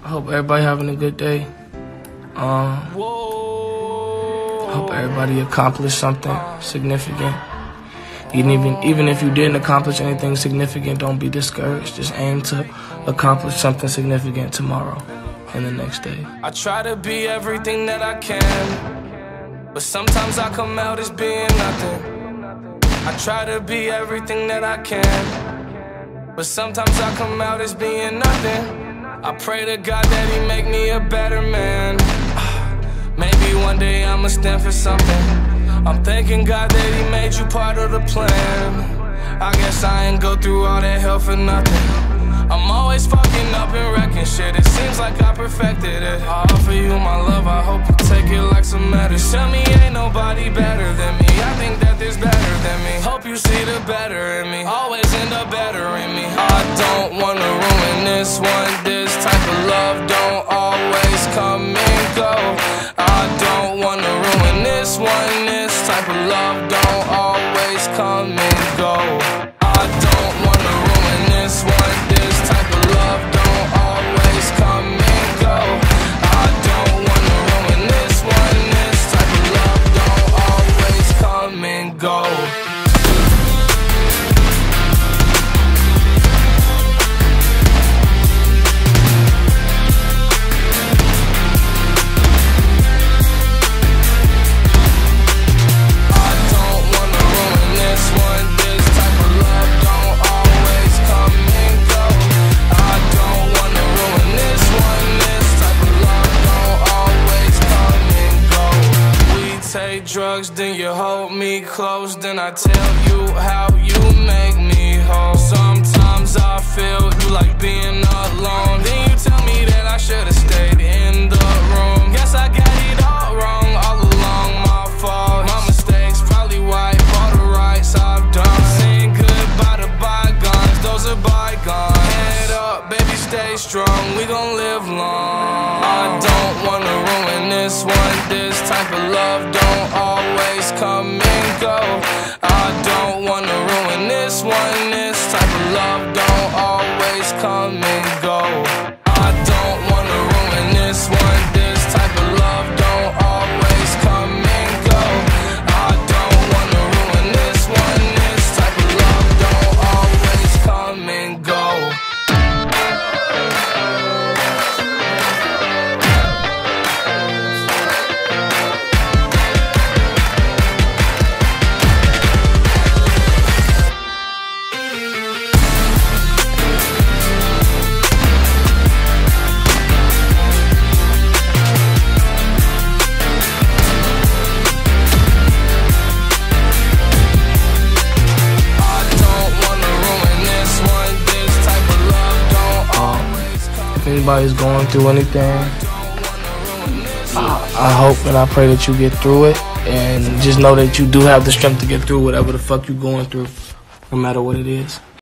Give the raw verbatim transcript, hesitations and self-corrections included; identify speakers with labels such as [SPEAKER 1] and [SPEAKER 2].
[SPEAKER 1] I hope everybody having a good day. Um, I hope everybody accomplished something significant. Even, even, even if you didn't accomplish anything significant, don't be discouraged. Just aim to accomplish something significant tomorrow and the next day.
[SPEAKER 2] I try to be everything that I can, but sometimes I come out as being nothing. I try to be everything that I can, but sometimes I come out as being nothing. I pray to God that He make me a better man. Maybe one day I'ma stand for something. I'm thanking God that He made you part of the plan. I guess I ain't go through all that hell for nothing. I'm always fucking up and wrecking shit. It seems like I perfected it. I offer you my love, I hope you take it like some medicine. Tell me ain't nobody better than me. I think that there's better than me. Hope you see the better in me. Always end up better in me. I don't wanna ruin this one. This type of love don't always come and go. I don't wanna ruin this one. This type of love don't always come and go. I don't wanna ruin this one. This type of love don't always come and go. I don't wanna ruin this one. This type of love don't always come and go. Take drugs, then you hold me close. Then I tell you how you make me whole. Sometimes I feel you like being alone. Then you tell me that I should've stayed in the room. Guess I got it all wrong, all along, my fault. My mistakes probably wipe all the rights I've done. Saying goodbye to bygones, those are bygones. Head up, baby, stay strong, we gon' live long. I don't wanna ruin this one. This type of love don't always come and go. I don't wanna ruin this one. This type of love don't always come and go. I don't wanna ruin this one. This type of love don't always come and go. I don't wanna ruin this one. This type of love don't always come and go.
[SPEAKER 1] If anybody's going through anything, I, I hope and I pray that you get through it, and just know that you do have the strength to get through whatever the fuck you're going through, no matter what it is.